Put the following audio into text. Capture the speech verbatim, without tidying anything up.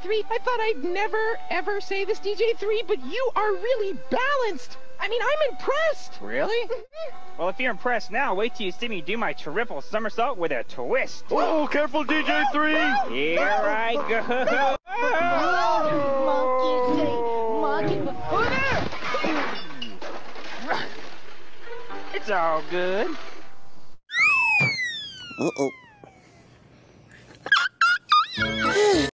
three, I thought I'd never, ever say this, D J three, but you are really balanced. I mean, I'm impressed. Really? Well, if you're impressed now, wait till you see me do my triple somersault with a twist. Whoa, careful, D J three! Here I go. Monkey say, monkey. It's all good. Uh-oh.